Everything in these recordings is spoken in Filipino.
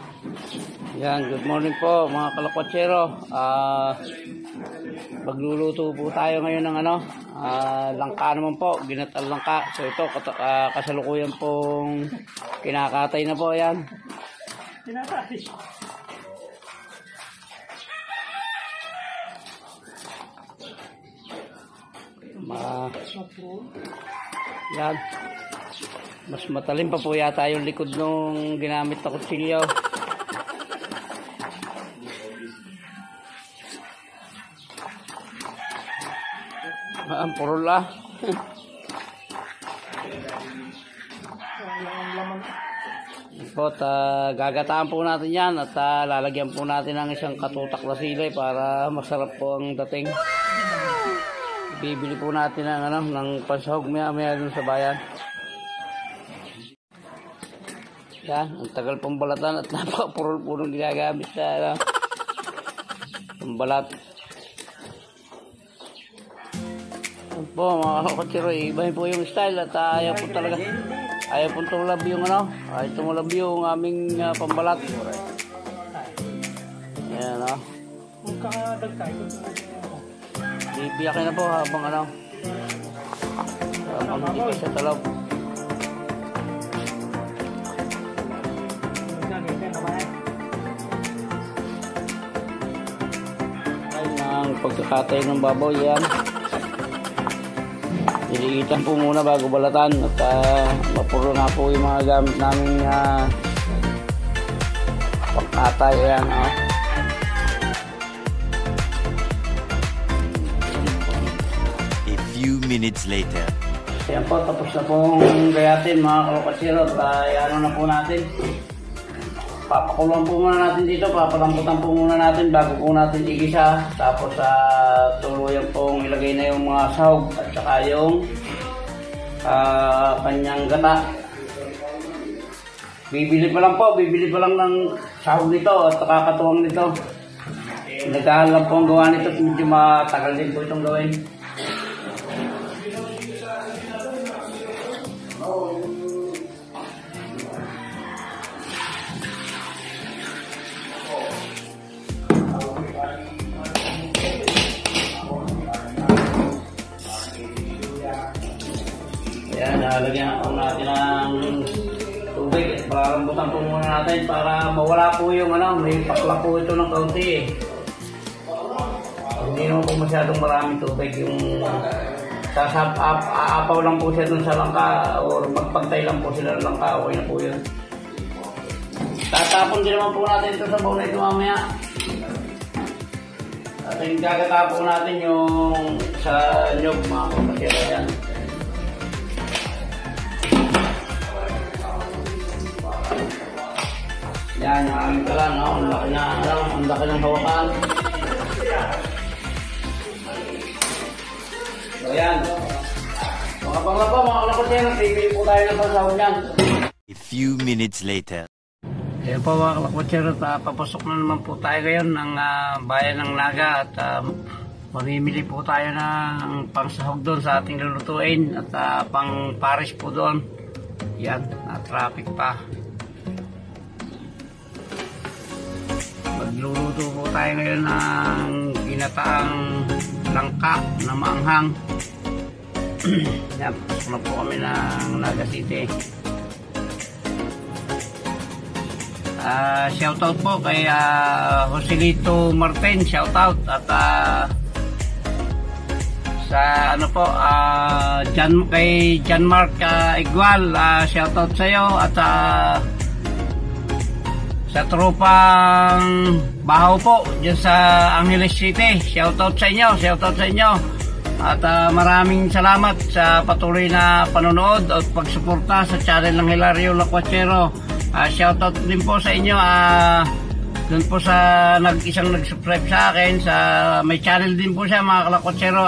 Yan, good morning po mga kalakwatsero. Magluluto po tayo ngayon ng langka naman po, ginatal langka. So ito, kasalukuyan pong kinakatay na po yan. Kinakatay. Yan. Mas matalim pa po yata yung likod nung ginamit na kutsilyo. Ang purula. Gagataan po natin yan at lalagyan po natin ng isang katutak na sili para masarap po ang dating. Bibili po natin ng pansahog maya dun sa bayan. Yan, ang tagal pong balatan at napakapurol po nung ginagamit sa pambalat. Po mga kalakwatsero, ibahin po yung style at ayaw po talaga, ayaw po tumulab yung ayaw tumulab yung aming pambalat. Ayan Kung kakadagtay, bibiyakin na po habang habang hindi pa sa talaw. Ay, ang pagkakatay ng babaw yan. Niliitan po muna bago balatan at mapuro na po yung mga gamit namin pagkatay. Ayan, A few minutes later. Ayan po, tapos na pong gayatin mga kalakwatsero at na po natin. Papakulang po muna natin dito, papalamputan po muna natin bago po natin igisa. Tapos tuluyan pong ilagay na yung mga sahog at saka yung kanyang gata. Bibili pa lang ng sahog nito at kakatuwang nito. Nagdahal lang po ang gawa nito at medyo matagal din po itong gawin. Ayan, nalagyan po natin ng tubig at pararambutan po muna natin para mawala po yung may pakla po ito ng kaunti Hindi naman po masyadong maraming tubig yung aapaw lang po siya dun sa langka o magpagtay lang po sila ng langka, okay na po yun. Tatapon din naman po natin ito sa bowl na ito mamaya. At yung gagatapon natin yung sa nyog mga kapatira yan. Yan, yung aming kalan, ang laki ng hawakan. So yan, mga panglapa, mga kalakwatsero, bibili po tayo ng pansahog niyan. A few minutes later. Ayan po mga kalakwatsero, papasok na naman po tayo ngayon ng bayan ng Naga at mamimili po tayo ng pangsahog doon sa ating lulutuin at pang pares po doon. Yan, na-traffic pa. Magluluto po tayo ngayon ng ginataang langka na maanghang. Yan, pasok na po kami ng Naga City. Shoutout po kay Joselito Martin, shoutout. At sa kay John Mark Igual, shoutout sa iyo. At sa tropang Bahaw po dyan sa Angeles City, shoutout sa inyo, at maraming salamat sa patuloy na panonood at pagsuporta sa channel ng Hilario Lakwatsero. Shoutout din po sa inyo dun po sa isang nag-subscribe sa akin, may channel din po siya mga kalakwatsero,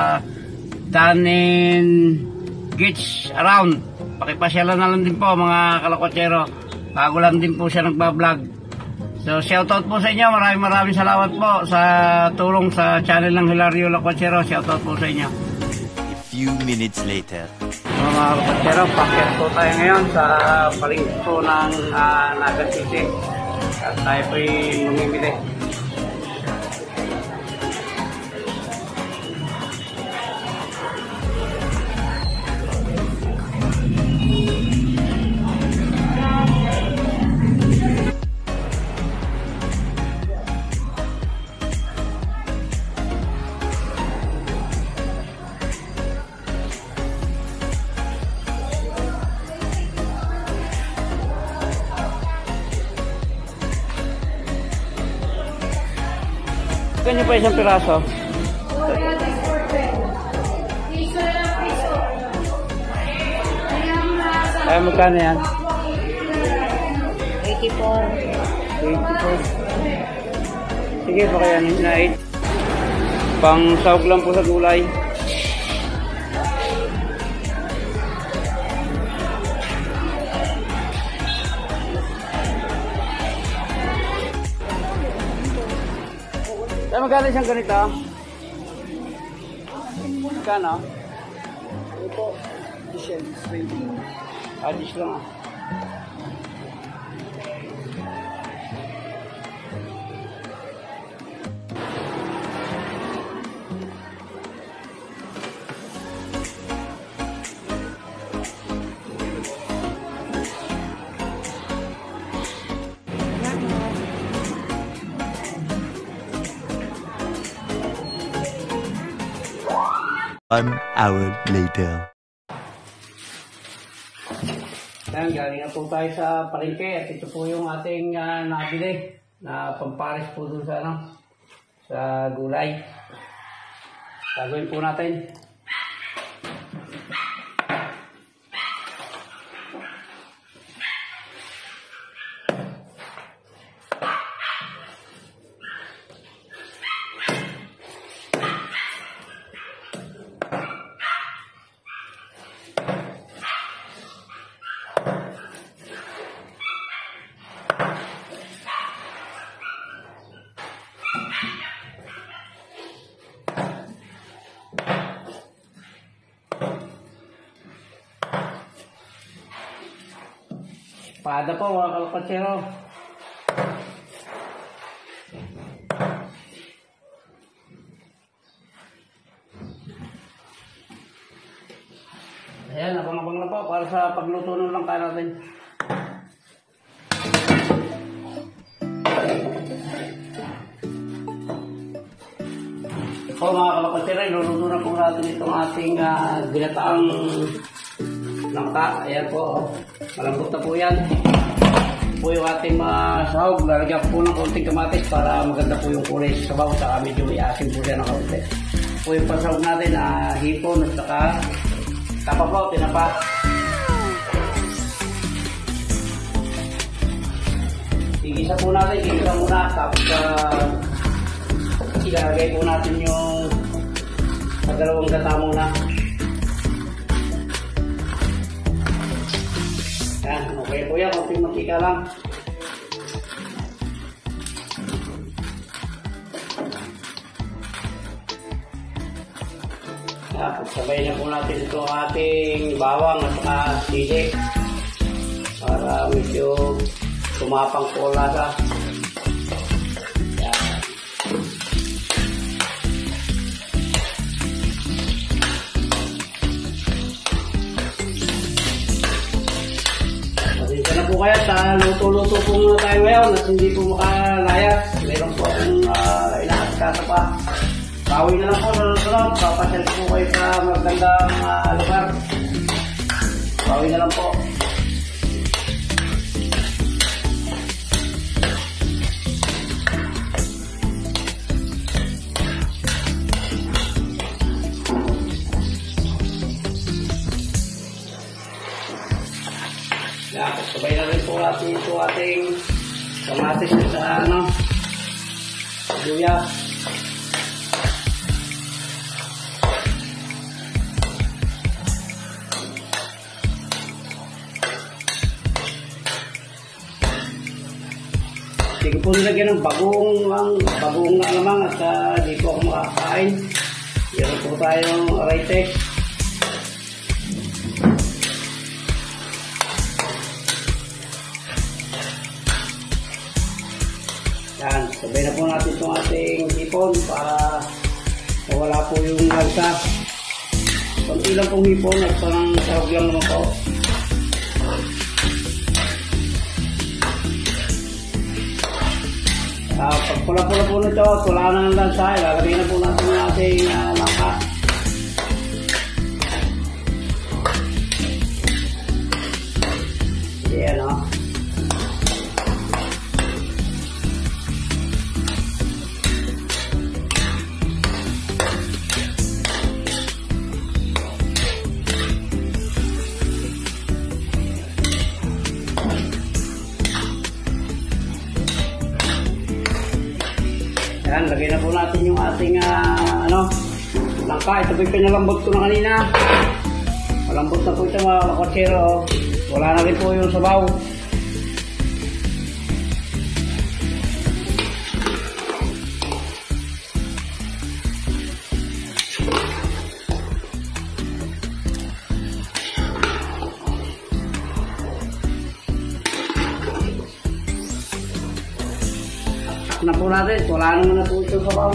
Danin Gits Around. Pakipasyalan na lang din po mga kalakwatsero, bago lang din po siya nagbablog. So shoutout po sa inyo, maraming salamat po sa tulong sa channel ng Hilario Lakwatsero. Shoutout po sa inyo. A few minutes later. Mga kalakwatsero, pakyat po tayo ngayon sa palengke po ng Naga City. At tayo po'y mamimili. Ganyan pa isang piraso. Ay, magkano yan? 84. 84. Sige, baka yan na 8. Pang sahog lang po sa gulay. Ay, magkano isang ganito? Magkano? Ito, Michelle, 20. Adis lang ah. One hour later. Ayan, galing na po tayo sa palengke at ito po yung ating nabili na pampares po dun sa, sa gulay. Gagawin po natin. Pada po mga kalakatsero. Ayan, abang-abang na po para sa pagluto ng langka natin. Po mga kalakatsero, iluluto na po natin itong ating ginataang langka. Ayan po, malambot na po yan. Po yung ating sahog, lalagyan po ng konting kamatis para maganda po yung kulay sa sabaw, saka medyo may asin po siya ng kaunti. Po yung pansahog natin, hipon at saka tapa po, tinapa. Igisa po natin, igisa muna, tapos ilalagay po natin yung dalawang gata muna. Yan, okay po yan, konting mantika lang. Tapos sabay na po natin ito ating bawang at saka sili para medyo tumapang po lasa. Yan. Pasensya na po kaya sa luto-luto po muna tayo ngayon at hindi po makalayas. Meron po akong inaaskata pa. Bawi na lang po sa sunod. Papasyal po kayo sa magandang lugar. Bawi na lang po. Yan, sabay na rin po natin ito ating kamatis sa luya. Hindi ko po nilagyan ng bagong na alamang at hindi po ako makakain. Meron po tayong Ritex. Yan, sabay na po natin itong ating hipon para mawala po yung lansa. Kunti lang pong hipon at parang sarap lang naman po. Pag pula-pula po nito, wala na ng lansa, ilalagay na po natin yung ating langka. Ayan o. Ayan, lagay na po natin yung ating langka. Ito po yung pinalambot ko na kanina. Malambot na po ito mga kakotsero. Wala na rin po yung sabaw. Na po natin, wala naman na po ito sabaw.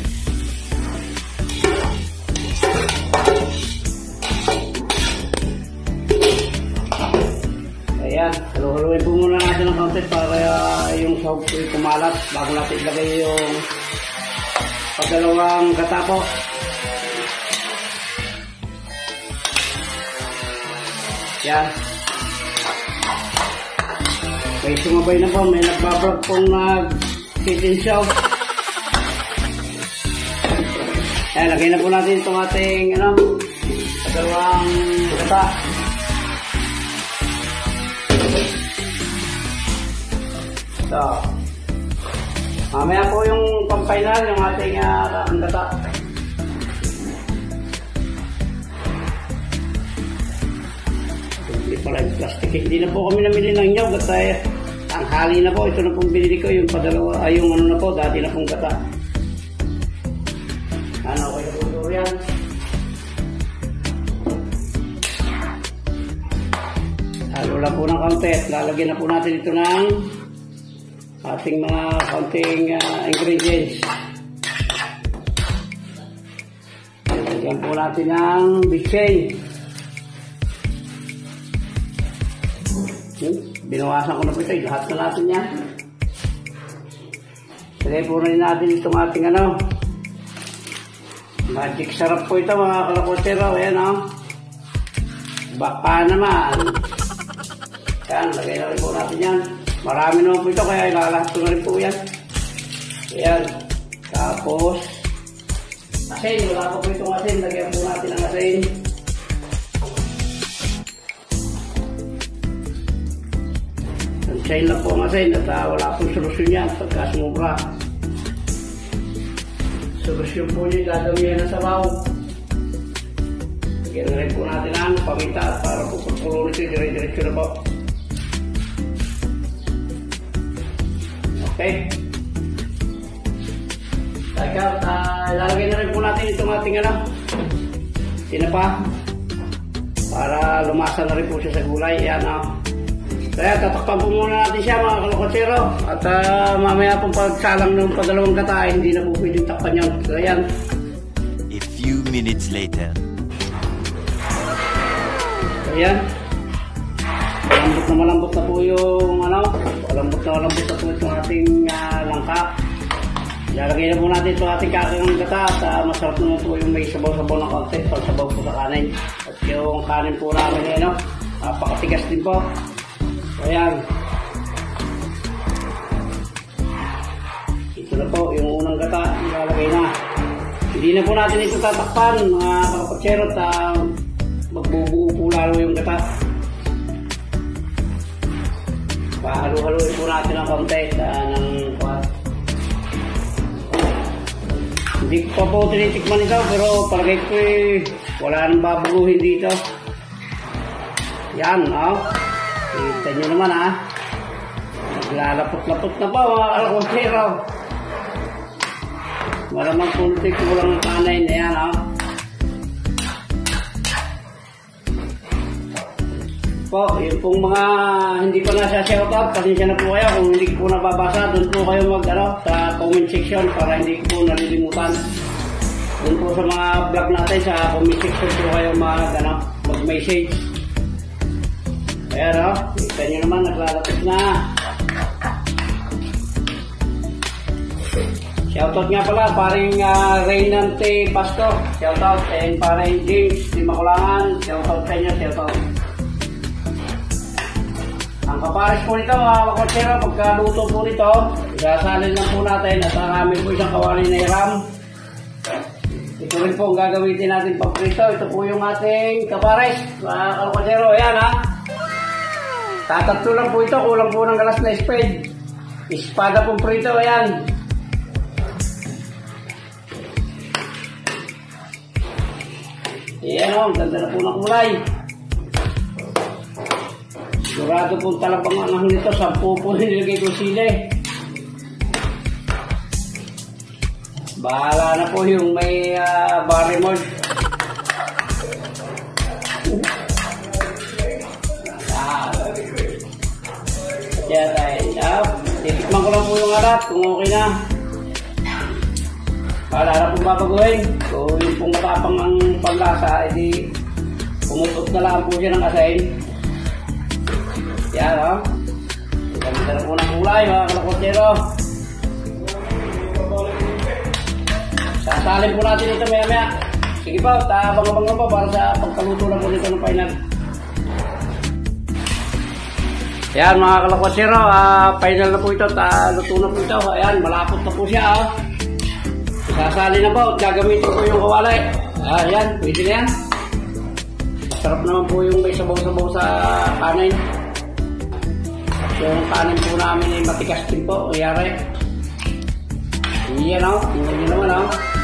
Ayan, halu-haluin po muna natin ng kaunti para yung sahog po yung kumalat bago natin ilagay yung pagdalawang gata po. Ayan. May sumabay na po, may nagbablog pong nag-kitensyaw. Ayan, lagay na po natin itong ating pagdalawang gata. So, mamaya po yung pang-final, yung ating gata. Hindi pala yung plastic. Hindi na po kami namili ng nyog at ang hali na po. Ito na pong binili ko, yung padalawa, yung ano na po, dati na pong gata. Ano, okay na po yan. Halo lang po ng kaunti at lalagyan na po natin ito ng ating mga kaunting ingredients. Lagyan po natin ng bitchay. Binawasan ko na po ito. Lahat na natin yan. Lagay po rin natin itong ating magic sarap po ito mga kalakotero. Ayan baka naman. Yan, lagay na rin po natin yan. Marami naman po ito kaya ilalahat ko na rin po yan. Ayan. Tapos asin, wala pa po itong asin. Lagyan po natin ang asin. Ansayin lang po ang asin at wala pong solusyon yan pagka sumubra. Solusyon po niya gagawin ng sabaw. Lagyan na rin po natin ang paminta para po pagpulo nito dire-diretso na po. Okay. Teka, ilalagay na rin po natin itong ating tinapa para lumasa na rin po siya sa gulay. Yan Kaya tatakpan po muna natin siya mga kalokotsero. At mamaya pong pagsalang ng padalawang gata, hindi na po pwedeng takpan yan. So yan. A few minutes later. So yan. Malambot na po yung malambot na po itong ating langka. Ilalagay na po natin itong ating kakang gata at masarap naman po yung may sabaw-sabaw ng konti pag sabaw po sa kanin. At yung kanin po namin napakatigas din po. Ayan. Ito na po yung unang gata, ilalagay na. Hindi na po natin ito tatakpan mga kalokotsero at magbubuo po lalo yung gata. Pahalo-haloin po natin ang kaunti ng hindi ko pa po tinitikman ito pero palagay ko wala nang babaguhin dito. Yan, kita nyo naman naglalapot-lapot na pa mga kalokotsero. Maramang puntik ko lang ng kanay na yan po po, yung pong mga hindi ko na siya shoutout, pasensya na po kayo kung hindi ko po nababasa, doon po kayo sa comment section para hindi ko po nalilimutan. Doon po sa mga vlog natin, sa comment section po kayo mag-message. Ayan kita nyo naman, naglalapit na. Shoutout nga pala, paring Reynante Pastor, shoutout, and paring James di Makulangan, shoutout sa inyo, shoutout. Ang kapares po nito mga kakotsero, pagkaluto po nito, isasalin lang po natin at kami po isang kawali na iram. Ito rin po ang gagamitin natin pagprito. Ito po yung ating kapares, mga kakotsero. Ayan tatatlo lang po ito, kulang po ng galas na spade. Espada pong prito, ayan. Ayan ang ganda na po ng kulay. Sigurado po talabang ang nito, 10 po nilagay ko sili. Bahala na po yung may barley malt. Kaya tayo, titikman ko lang po yung alat kung okay na. Bahala na po babaguhin. So yung pong matapang ang paglasa, edi pumutot na lang po siya ng asahin. Yan ganda na po ng kulay mga kalakotsero. Sasalin po natin ito maya maya. Sige po, tabang-abang po para sa pagkaluto na po dito ng final. Ayan mga kalakotsero, final na po ito, luto na po ito. Ayan, malapot na po siya. Sasali na po, gagamitin ko yung kawali. Ayan, pwede na yan. Sarap naman po yung may sabaw-sabaw sa kanin. Yung kanin po namin ay matigas din po, kayari. Iyan tingnan nyo naman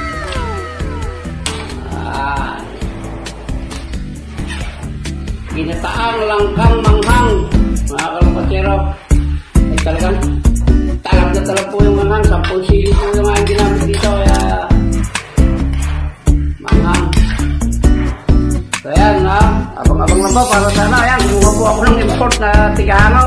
ginataang langkang manghang mga kalakotsero. Ay talagang talab na talab po yung manghang, 10 sili po yung mga ginamit dito, kaya manghang. So ayan abang-abang lang po para sana. Ayan, kumuha po ako ng import na tigano.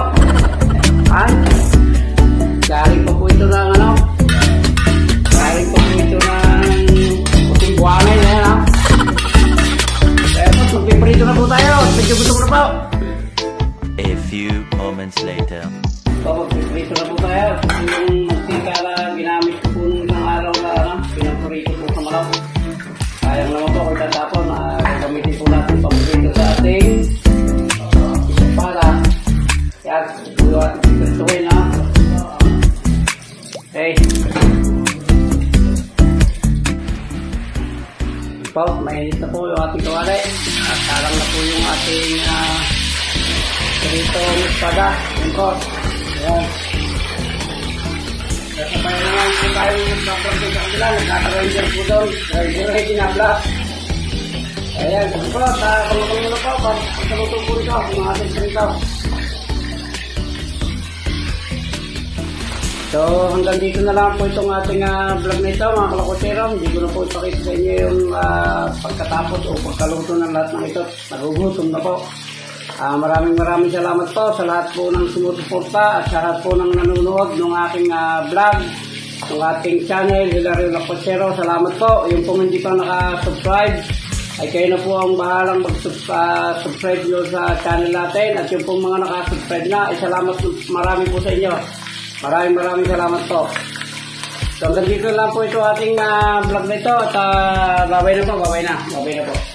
Galing pa po ito ng galing pa po ito ng puting buwangin. Ayan kaya po, magpiprito na po tayo. Medyo gutom na po. A few moments later. So magpiprito na po tayo. Yung mantika na ginamit ko po nung isang araw na pinaprito po sa malaw. Sayang naman po kung tatapon. Gagamitin po natin pagprito sa ating isapala. Yan, ito ating pipirtuin okay. Po, mainit na po yung ating kawali. Salang na po yung ating pritong espada. Yan po. Ayan. Kasabay naman po tayo yung background sa kanila. Nagkaka-ranger po doon. Ready na blast. Ayan, kasi po, pangapang muna po. Pagkaluto po ito, yung ating prito. So hanggang dito na lang po itong ating vlog na ito mga kalakotsero. Hindi ko na po ipakita sa inyo yung pagkatapos o pagkaluto ng lahat ng ito. Nagugutom na po. Maraming salamat po sa lahat po ng sumusuporta at sa lahat po ng nanonood ng aking vlog, ng ating channel Hilario Lakotsero. Salamat po. Yung pong hindi pa nakasubscribe ay kayo na po ang bahalang mag-subscribe nyo sa channel natin. At yung pong mga nakasubscribe na ay salamat marami po sa inyo. Maraming salamat po. So hanggang dito lang po ito ating vlog na ito at babay na po.